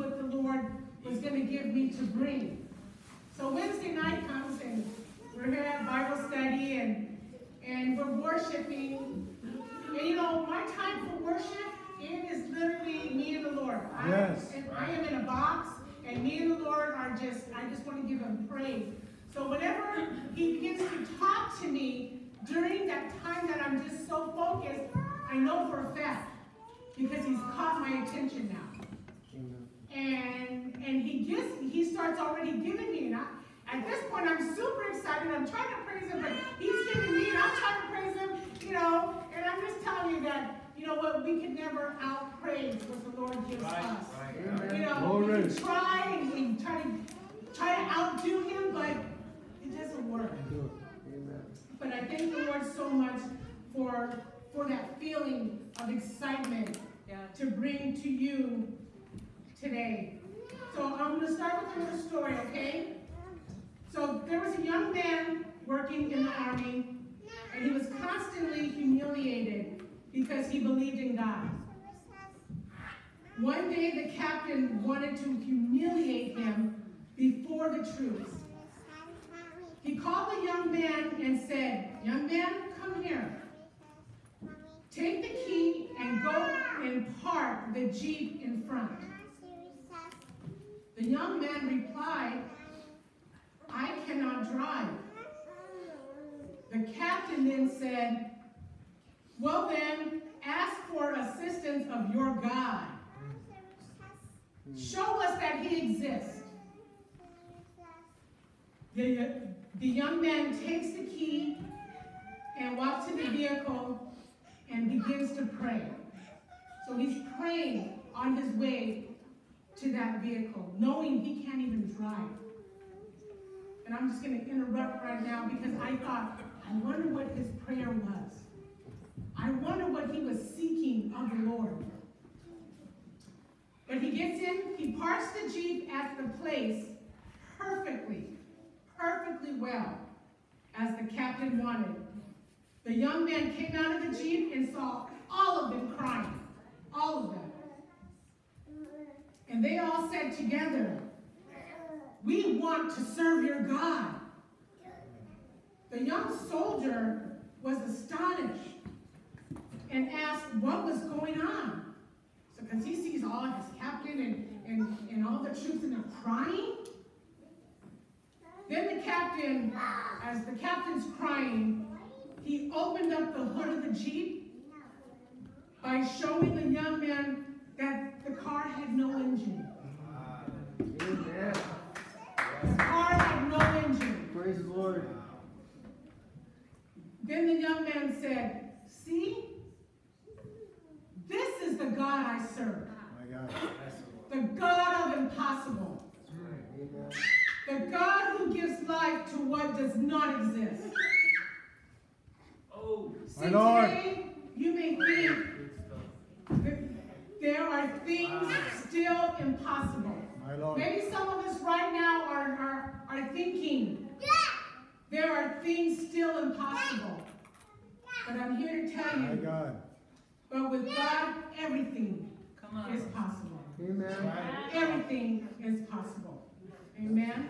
what the Lord was going to give me to bring. So Wednesday night comes and we're here at Bible study and we're worshiping. And you know, my time for worship, it is literally me and the Lord. Yes. I am in a box, and me and the Lord are just, I just want to give him praise. So whenever he begins to talk to me during that time that I'm just so focused, I know for a fact, because he's caught my attention now. And he starts already giving me, and at this point I'm super excited. I'm trying to praise him, but he's giving me, and I'm trying to praise him, you know. And I'm just telling you that, you know what, we can never outpraise what the Lord gives us. Right. You know, we can try and we try to outdo him, but it doesn't work. Amen. But I thank the Lord so much for that feeling of excitement to bring to you today. So I'm going to start with a little story, okay? So there was a young man working in the army, and he was constantly humiliated because he believed in God. One day the captain wanted to humiliate him before the troops. He called the young man and said, "Young man, come here. Take the key and go and park the Jeep in front." The young man replied, "I cannot drive." The captain then said, "Well then, ask for assistance of your God. Show us that he exists." The young man takes the key and walks to the vehicle and begins to pray. So he's praying on his way to that vehicle, knowing he can't even drive. And I'm just going to interrupt right now because I thought, I wonder what his prayer was. I wonder what he was seeking of the Lord. But he gets in, he parks the Jeep at the place perfectly well, as the captain wanted. The young man came out of the Jeep and saw all of them crying. All of them. And they all said together, "We want to serve your God." The young soldier was astonished and asked what was going on. So, because he sees all his captain and all the troops and they're crying. Then the captain, as the captain's crying, he opened up the hood of the Jeep by showing the young man that the car had no engine. Amen. The car had no engine. Praise the Lord. Then the young man said, "See, this is the God I serve. My God. The God of impossible. The God who gives life to what does not exist." See, today, you may think that there are things still impossible. My Lord. Maybe some of us right now are thinking there are things still impossible. But I'm here to tell you, My God. but with God, everything is possible. Amen. Everything is possible. Amen.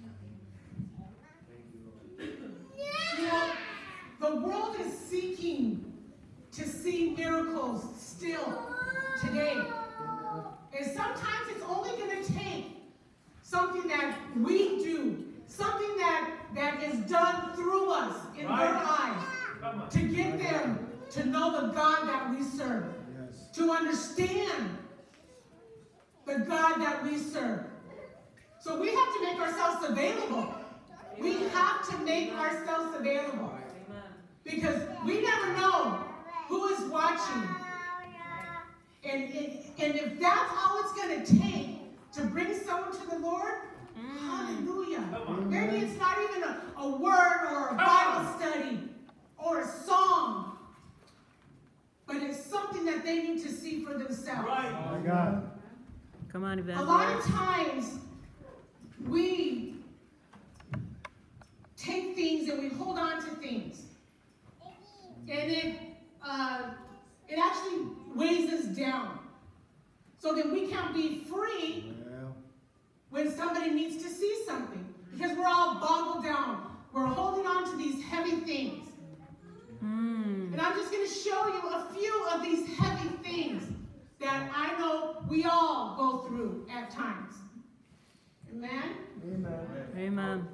You know, the world is seeking to see miracles still today. And sometimes it's only going to take something that we do, something that is done through us in their lives to get them to know the God that we serve, to understand the God that we serve. So we have to make ourselves available. We have to make ourselves available. Because we never know who is watching. And if that's all it's going to take to bring someone to the Lord, hallelujah. Maybe it's not even a word or a Bible study or a song, but it's something that they need to see for themselves. Right. Oh my God. Come on, Evangelist. A lot of times, we take things and we hold on to things. And it actually weighs us down. So that we can be free when somebody needs to see something. Because we're all boggled down. We're holding on to these heavy things. And I'm just going to show you a few of these heavy things that I know we all go through at times. Amen? Amen. Amen.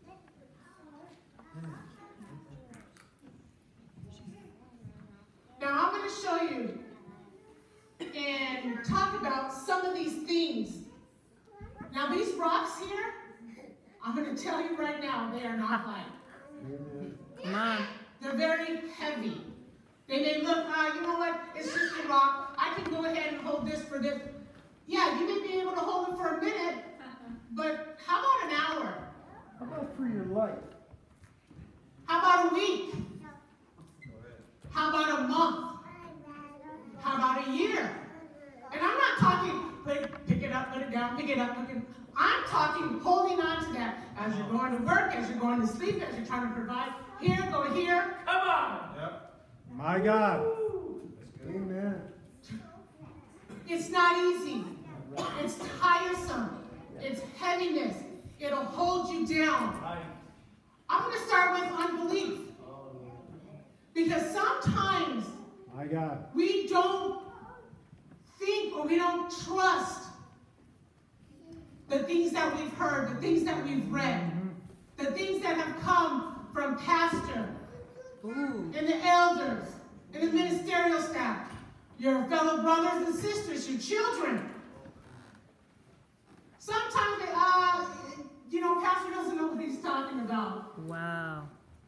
Now I'm going to show you and talk about some of these things. Now these rocks here, I'm going to tell you right now, they are not light. Amen. Come on. They're very heavy. They may look, you know what, it's just a rock. I can go ahead and hold this for this. Yeah, you may be able to hold it for a minute, but how about an hour? How about for your life? How about a week? How about a month? How about a year? And I'm not talking, pick it up, put it down, pick it up, put it down. I'm talking holding on to that as you're going to work, as you're going to sleep, as you're trying to provide. Here, go here. Come on. Yep. My God. Amen. It's not easy. It's tiresome. It's heaviness. It'll hold you down. I'm going to start with unbelief. Because sometimes My God. we don't think or we don't trust the things that we've heard, the things that we've read, the things that have come from pastor and the elders and the ministerial staff, your fellow brothers and sisters, your children. Sometimes they, pastor doesn't know what he's talking about. Wow.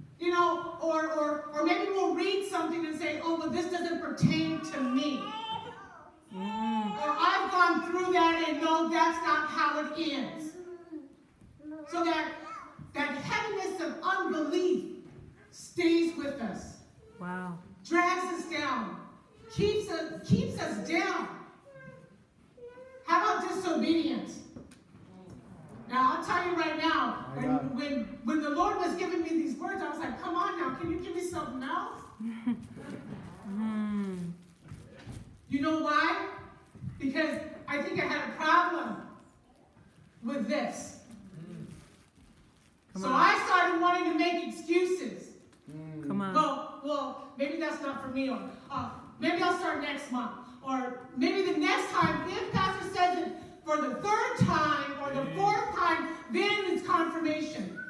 Or maybe we'll read something and say, oh, but this doesn't pertain to me. Or I've gone through that and no, that's not how it is. So that heaviness of unbelief stays with us. Wow. Drags us down. Keeps us down. How about disobedience? Now, I'll tell you right now, when the Lord was giving me these words, I was like, come on now, can you give me something else? You know why? Because I think I had a problem with this. So I started wanting to make excuses. Come on. Well, maybe that's not for me, or maybe I'll start next month. Or maybe the next time, if Pastor says it for the third time or the fourth time, then it's confirmation.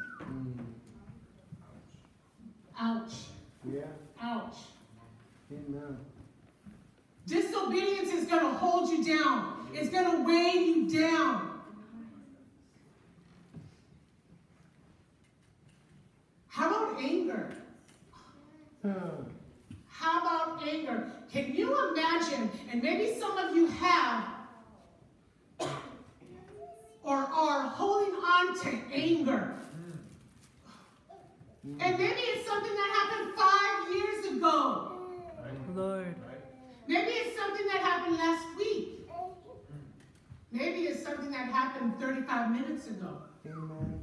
Ouch. Yeah. Ouch. Amen. Disobedience is going to hold you down. It's going to weigh you down. How about anger? How about anger? Can you imagine, and maybe some of you have, or are holding on to anger. And maybe it's something that happened 5 years ago. Lord. Maybe it's something that happened last week. Maybe it's something that happened 35 minutes ago. Amen.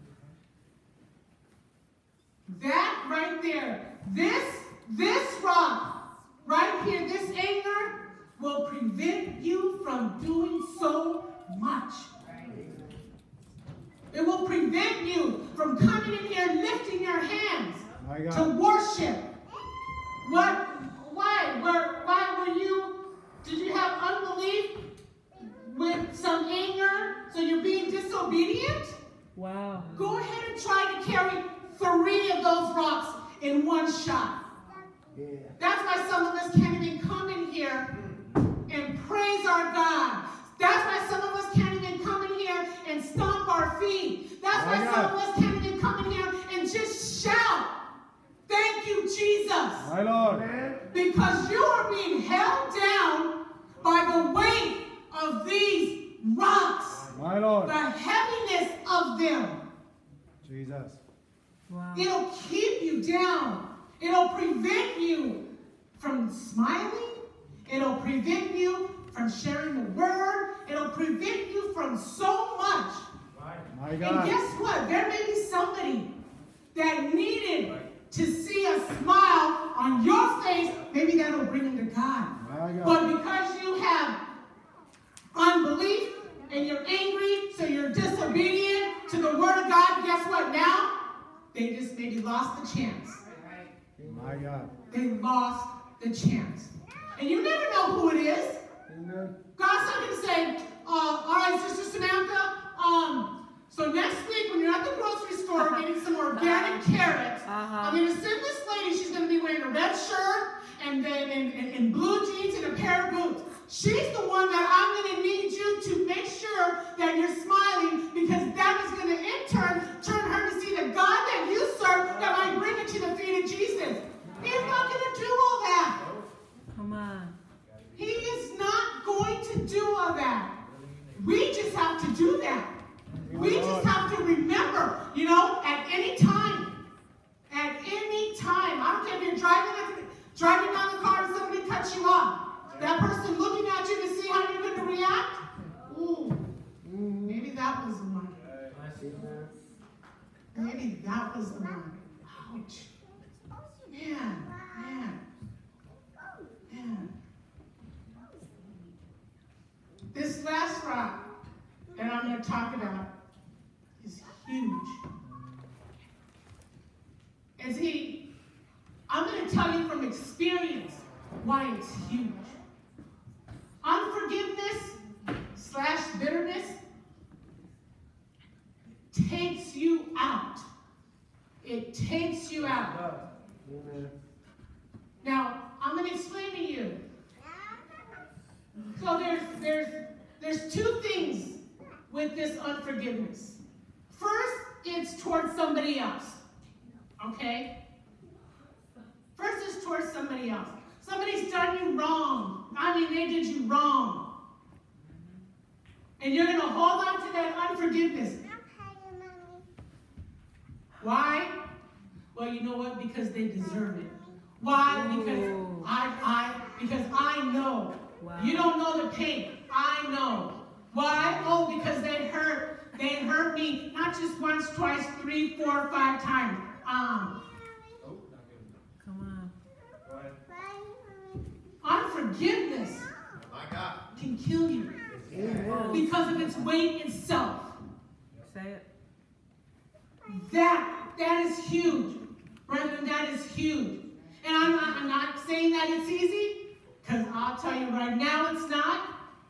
That right there, this rock right here, this anger will prevent you from doing so much. It will prevent you from coming in here lifting your hands to worship. What? Why were you? Did you have unbelief with some anger? So you're being disobedient? Wow. Go ahead and try to carry 3 of those rocks in one shot. Yeah. That's why some of us can't even come in here and praise our God. That's why some of us can't even come in here and stomp our feet. That's why some of us can't even come in here and just shout, thank you, Jesus. My Lord. Because you are being held down by the weight of these rocks. My Lord. The heaviness of them. Jesus. Wow. It'll keep you down. It'll prevent you from smiling. It'll prevent you from sharing the word. It'll prevent you from so much. My God. And guess what? There may be somebody that needed to see a smile on your face. Maybe that'll bring them to God. My God. But because you have unbelief and you're angry, so you're they just maybe lost the chance. My God. They lost the chance. And you never know who it is. Amen. God's not going to say, all right, Sister Samantha, so next week when you're at the grocery store getting some organic carrots, I'm going to send this lady, she's going to be wearing a red shirt and then in blue jeans and a pair of boots. She's the one that I'm going to need you to make sure that you're smiling, because that is going to in turn her to see the God that you serve that might bring her to the feet of Jesus. He's not going to do all that. Come on. He is not going to do all that. We just have to do that. We just have to remember, you know, at any time, I don't care if you're driving down the car and somebody cuts you off. That person looking at you to see how you're going to react. Ooh, maybe that was the one. Maybe that was the one. Ouch. Man. This last rock that I'm going to talk about is huge. And see, I'm going to tell you from experience why it's huge. Unforgiveness/bitterness takes you out. It takes you out. Now, I'm going to explain to you. So there's two things with this unforgiveness. First, it's towards somebody else. Okay? First, it's towards somebody else. Somebody's done you wrong. I mean, they did you wrong. And you're going to hold on to that unforgiveness. Why? Well, you know what? Because they deserve it. Why? Because I know. Wow. You don't know the pain. I know. Why? Oh, because they hurt me not just once, twice, 3, 4, 5 times. Come on. Unforgiveness can kill you because of its weight itself. Say it. That is huge. Brethren, that is huge. And I'm not saying that it's easy, because I'll tell you right now it's not.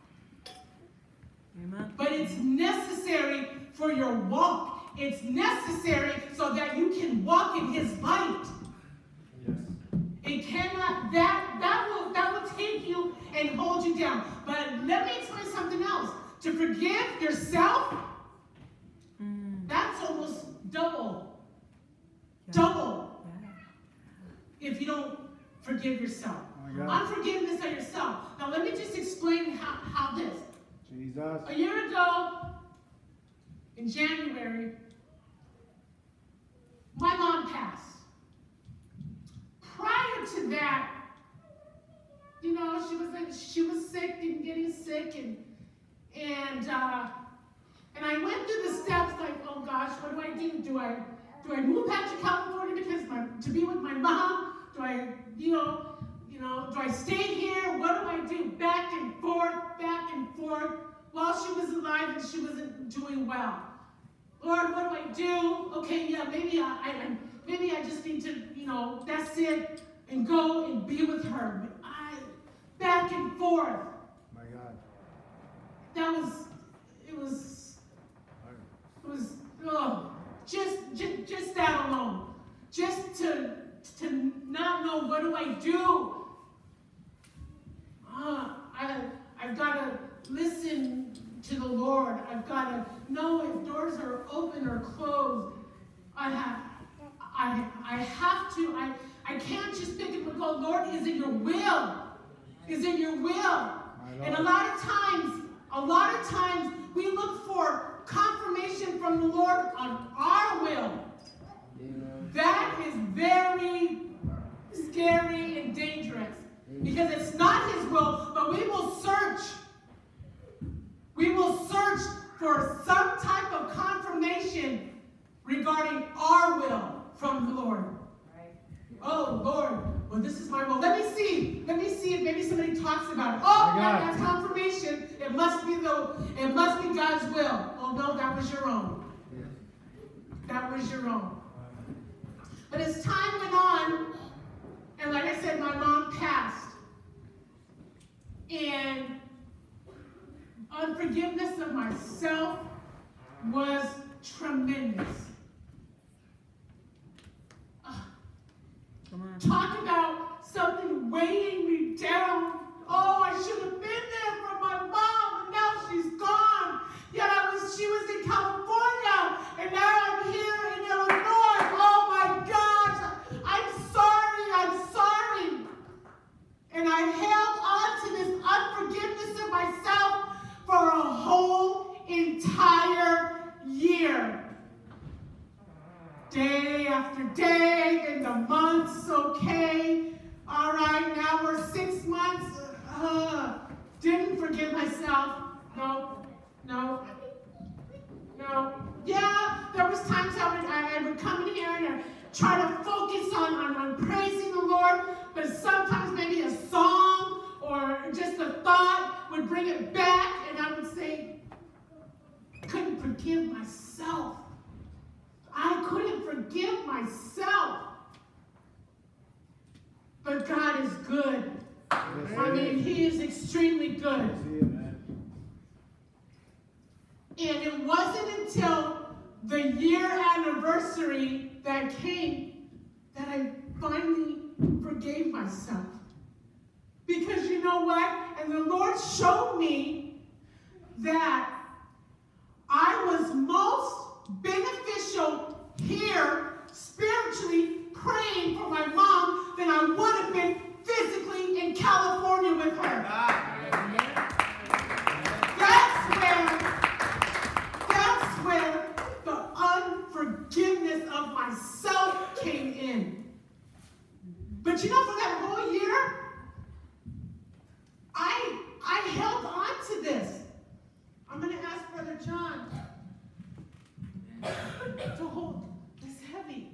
Amen. But it's necessary for your walk. It's necessary so that you can walk in His light. Yes. It cannot, that will take you and hold you down. But let me explain something else. To forgive yourself, that's almost double. Yeah. Double. Yeah. If you don't forgive yourself. Oh Unforgiveness of yourself. Now let me just explain how this. Jesus. A year ago, in January, my mom passed. Prior to that, you know, she was sick and getting sick, and I went through the steps like, oh gosh, what do I do? Do I move back to California to be with my mom? Do I, do I stay here? What do I do? Back and forth while she was alive and she wasn't doing well. Lord, what do I do? Okay, yeah, maybe I just need to, that's it, and go and be with her. Back and forth. My God. It was just that alone. Just to not know, what do I do? I've got to listen to the Lord. I've got to know if doors are open or closed. I have to. I can't just pick up and go, Lord, is it your will? Is it your will? And a lot of times we look for confirmation from the Lord on our will. That is very scary and dangerous, because it's not His will, but we will search. We will search for some type of confirmation regarding our will from the Lord. Oh, Lord, well, this is my will. Let me see if maybe somebody talks about it. Oh, that's confirmation. It must be God's will. Oh, no, that was your own. That was your own. But as time went on, and like I said, my mom passed. And unforgiveness of myself was tremendous. Come on. Talk about something weighing me down. Oh, I should have been there for my mom, and now she's gone. Yet she was in California, and now I'm here in Illinois. Oh my gosh, I'm sorry. And I held on to this unforgiveness of myself for a whole entire year. Day after day, and the months, okay. All right, now we're 6 months. Didn't forgive myself. No. Yeah, there was times I would come in here and try to focus on praising the Lord, but sometimes maybe a song or just a thought would bring it back, and I would say, couldn't forgive myself. I couldn't forgive myself. But God is good. I mean, He is extremely good. And it wasn't until the year anniversary that came that I finally forgave myself. Because you know what? And the Lord showed me that I was most beneficial here, spiritually, praying for my mom than I would have been physically in California with her. That's where the unforgiveness of myself came in. But you know, for that whole year, I held on to this. I'm going to ask Brother John to hold this heavy.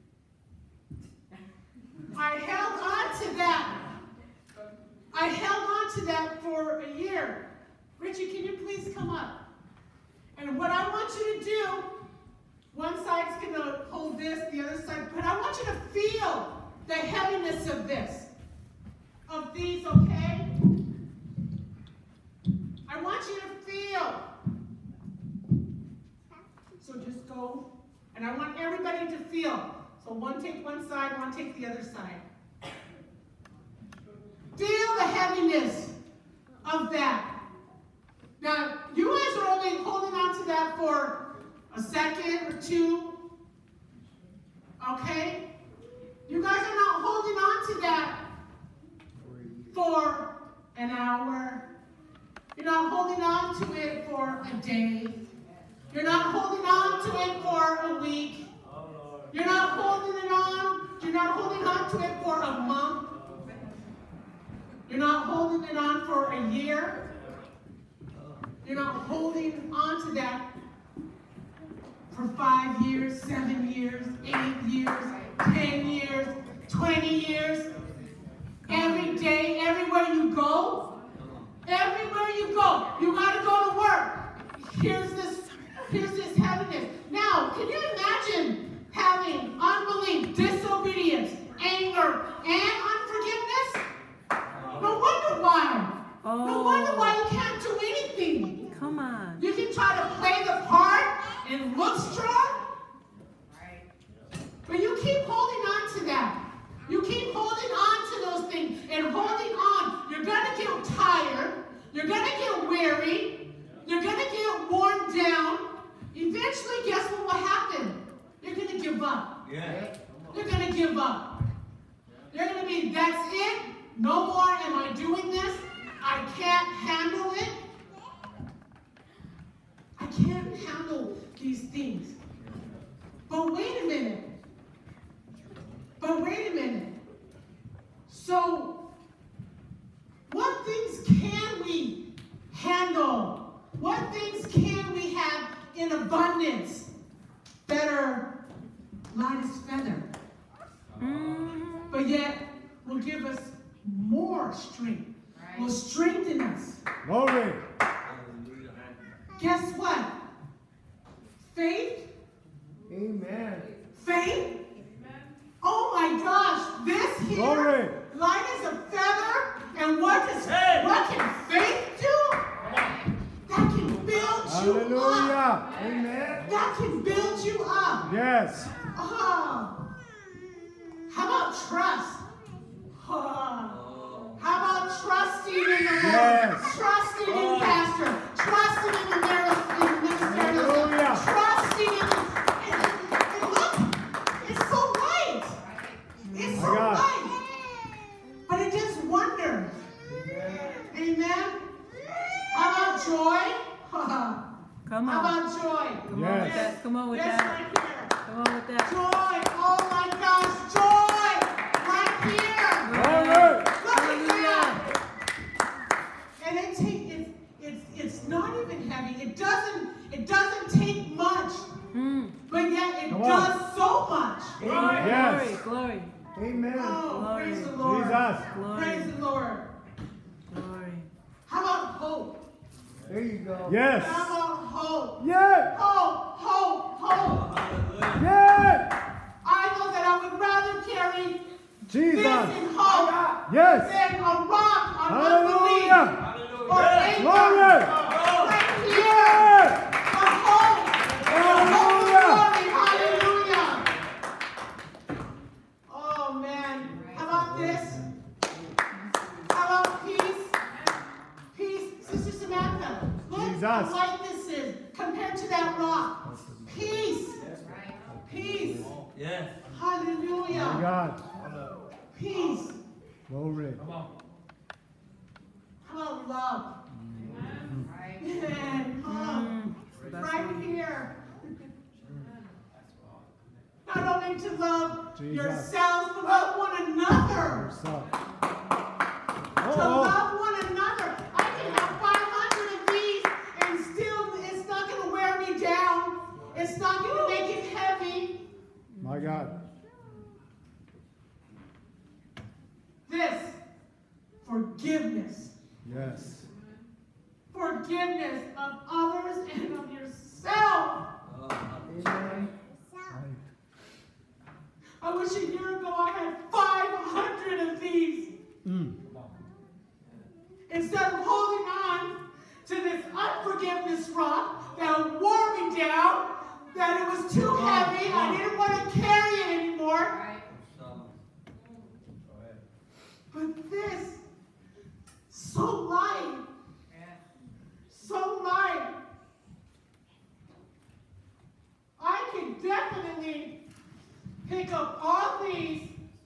I held on to that. I held on to that for a year. Richie, can you please come up? And what I want you to do, one side's going to hold this, the other side, but I want you to feel the heaviness of this, of these, okay? I want you to feel. So just go, and I want everybody to feel. So one take one side, one take the other side. Feel the heaviness of that. Now, you guys are only holding on to that for a second or two. Okay? You guys are not holding on to that for an hour. You're not holding on to it for a day. You're not holding on to it for a week. You're not holding it on. You're not holding on to it for a month. You're not holding it on for a year. You're not holding on to that for 5 years, 7 years, 8 years, 10 years, 20 years. Every day, everywhere you go, you got to go to work. Here's this heaviness. Now, can you imagine having unbelief, disobedience, anger, and unforgiveness? No wonder why. No wonder why you can't do anything. Come on. You can try to play the part and look strong, but you keep holding on to that. You keep holding on to those things and holding on. You're going to get tired. You're going to get weary. You're going to get worn down. Eventually, guess what will happen? You're going to give up. Yeah. You're going to give up. You're going to be, that's it. No more am I doing this. I can't handle it. I can't handle these things. But wait a minute. So, what things can we handle? What things can we have in abundance that are light as feather? But yet will give us more strength. Will strengthen us. Glory. Guess what? Faith. Amen. Faith Oh my gosh, this here, Glory. light as a feather, and what can faith do? That can build you up. Hallelujah. Amen. That can build you up. Yes. Oh. How about trust? Oh. How about trusting in the Lord? Yes. Trusting in Pastor. Trusting in the ministerial. Hallelujah. Trusting in and look, it's so light. It's so My God. light. But it does wonders. Amen. How about joy? Come How on. about joy? Come on with Yes. that. Come on with This that. right here. Come on with that. Joy. Oh my gosh, joy. Right here. Glory. Look at that. Hallelujah. And it's not even heavy. It doesn't take much. But yet it Come on. does so much. Yes. Glory. Amen. Oh, Glory. praise the Lord. Jesus. Glory. Praise the Lord. Glory. How about hope? There you go. Yes. How about hope? Yes. Hope, hope, hope. Yes. I know that I would rather carry Jesus. this in hope Yes. than a rock on Hallelujah. unbelief or anger. Glory. Right here. Yes. The hope. Hallelujah. Hallelujah. Oh man. How about this? How about peace? Peace. Sister Samantha, look Jesus. how light this is compared to that rock. Peace. Peace. Yes. My Hallelujah. God. Peace. Glory. How about love? Man, love. Right here. Not only to love Jesus. yourselves, but love one another. Yourself. To love one another. I can have 500 of these and still it's not going to wear me down. It's not going to make it heavy. My God. This, forgiveness. Yes. Forgiveness of others and of yourself. Right. I wish a year ago I had 500 of these. Instead of holding on to this unforgiveness rock that wore me down, that it was too heavy, I didn't want to carry it anymore. But this, so light, so light. I can definitely pick up all these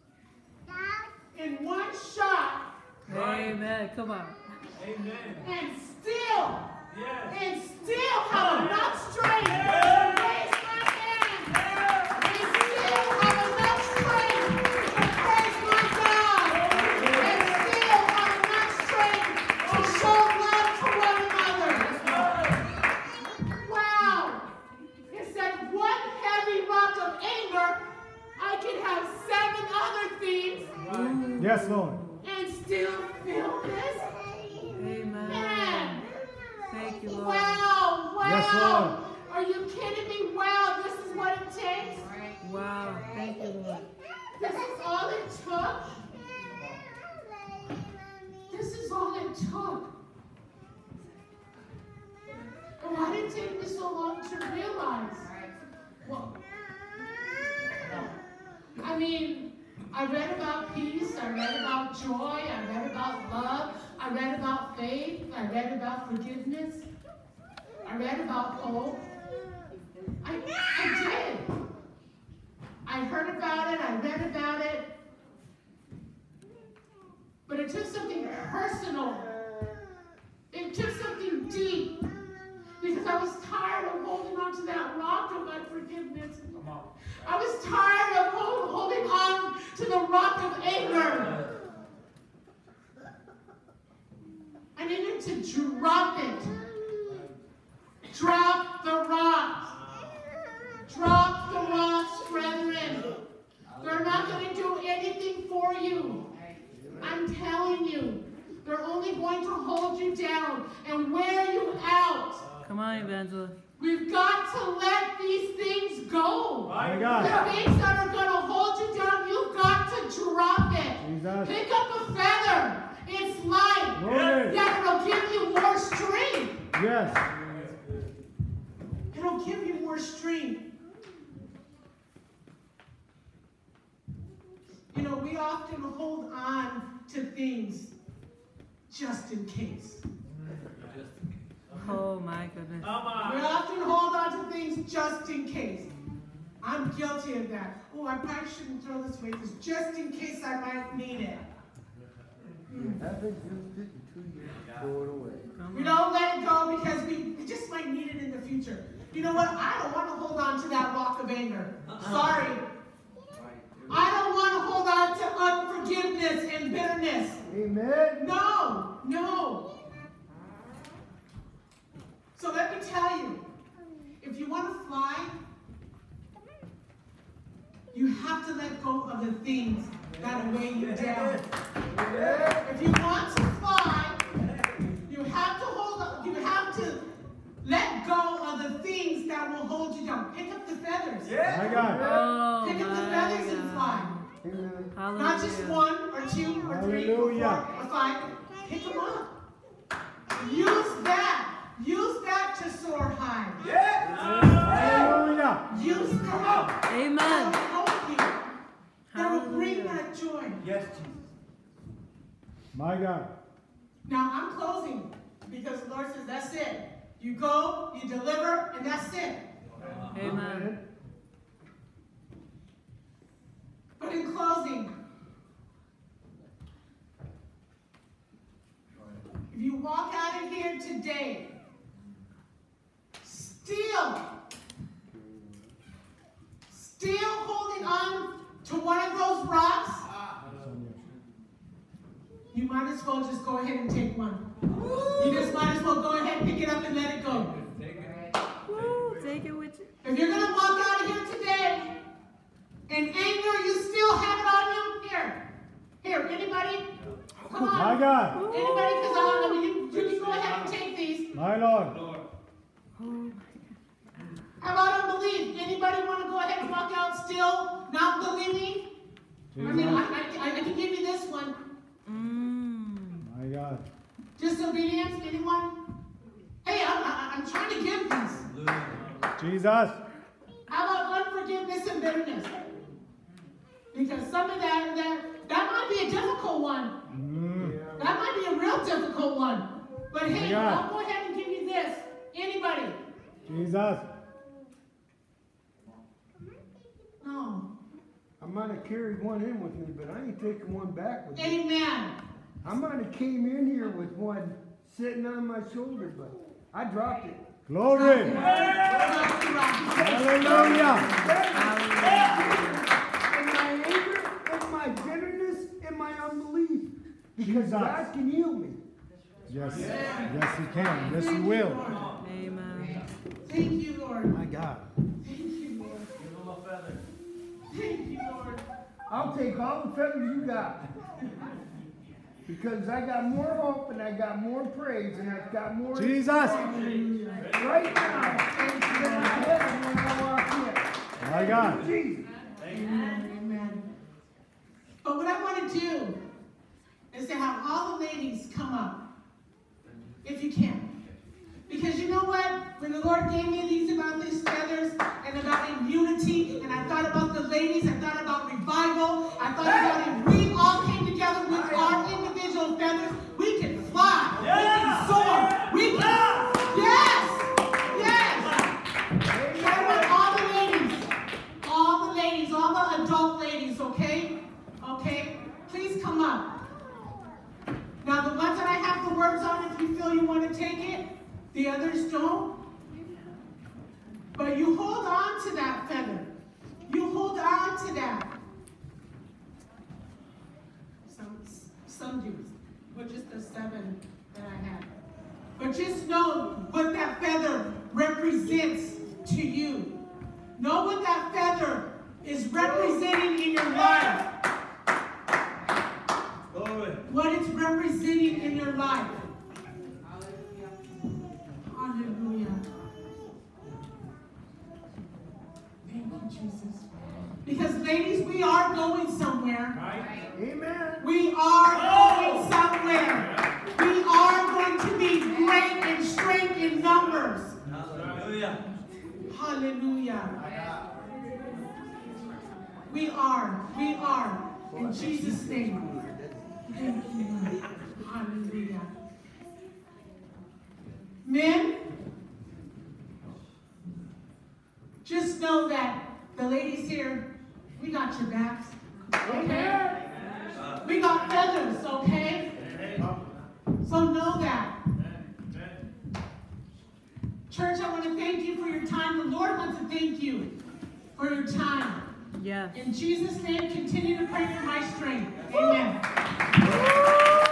in one shot. Amen. Come on. And still have enough strength to raise my hand. And still have enough strength to praise my God. And still have enough strength to show love to one another. Wow. Instead of one heavy rock of anger, I can have 7 other themes Yes, Lord. and still feel this. Amen. Man. Thank you, Lord. Wow, wow. Yes, Lord. Are you kidding me? Wow, this is what it takes. Wow. Thank you, Lord. This is all it took. This is all it took. And why did it take me so long to realize? Well, I mean, I read about peace, I read about joy, I read about love, I read about faith, I read about forgiveness, I read about hope. I did. I heard about it, I read about it, but it took something personal. It took something deep, because I was tired of holding on to that rock of unforgiveness. I was tired of holding on to the rock of anger. I needed to drop it. Drop the rocks. Drop the rocks, brethren. They're not going to do anything for you. I'm telling you. They're only going to hold you down and wear you out. Come on, Evangelist. We've got to let these things go. My God. The things that are going to hold you down, you've got to drop it. Jesus. Pick up a feather. It's light. Glory. Yeah, it'll give you more strength. Yes. It'll give you more strength. You know, we often hold on to things just in case. Oh, my goodness. We often hold on to things just in case. I'm guilty of that. Oh, I probably shouldn't throw this away because just in case I might need it. Haven't used it in 2 years. Throw it away. We don't let it go because we just might need it in the future. You know what? I don't want to hold on to that rock of anger. Sorry. I don't want to hold on to unforgiveness and bitterness. Amen. No, no. So let me tell you, if you want to fly, you have to let go of the things that weigh you down. If you want to fly, you have to let go of the things that will hold you down. Pick up the feathers. My God. Oh, Pick up the my feathers and God. fly. Amen. Hallelujah. Not just 1 or 2 or 3 or 4 or Hallelujah. 5. Pick them up. Use that. Use that to soar high. Hallelujah. Use that. Amen. That will help you. That will bring Hallelujah. that joy. Yes, Jesus. My God. Now I'm closing because the Lord says that's it. You go, you deliver, and that's it. Amen. But in closing, if you walk out of here today, still holding on to one of those rocks, you might as well just go ahead and take one. You just might as well go ahead and pick it up and let it go. Woo, take it with you. If you're going to walk out of here today in anger, you still have it on you? Here, anybody? Come on. My God. Anybody? Because you can go ahead and take these. My Lord. How about unbelief? Anybody want to go ahead and walk out still not believing? I mean, I can give you this one. My God. Disobedience, anyone? Hey, I'm trying to give these. Jesus. How about unforgiveness and bitterness? Because some of that might be a difficult one. That might be a real difficult one. But hey, I'll go ahead and give you this. Anybody? Jesus. No. I might have carried one in with me, but I ain't taking one back with me. Amen. I might have came in here with one sitting on my shoulder, but I dropped it. Glory. Hallelujah. In my anger, in my bitterness, in my unbelief. Because Jesus. God can heal me. Yes. Yes, He can. Yes, He will. Amen. Thank you, Lord. My God. Thank you, Lord. Thank you, Lord. I'll take all the feathers you got. Because I got more hope and I got more praise and I've got more Jesus. right now than I had when I walked in. My God. Jesus. Amen. But what I want to do is to have all the ladies come up, if you can. Because you know what? When the Lord gave me these feathers and about unity, and I thought about the ladies, I thought about revival, I thought about if we all came together with our individual feathers, we can fly, we can soar, we can, yes, yes. So I want all the ladies, all the adult ladies, okay? Okay? Please come up. Now the ones that I have the words on, if you feel you want to take it, the others don't. But you hold on to that feather. You hold on to that. Some do, but just the 7 that I have. But just know what that feather represents to you. Know what that feather is representing in your life. What it's representing in your life. Hallelujah. ladies, we are going somewhere. Amen. We are going somewhere. We are going to be great in strength in numbers. Hallelujah. Hallelujah. We are. We are. In Jesus' name. Thank you, Lord. Hallelujah. Men, just know that the ladies here, we got your backs. Okay? We got feathers, okay? So know that. Church, I want to thank you for your time. The Lord wants to thank you for your time. Yes. In Jesus' name, continue to pray.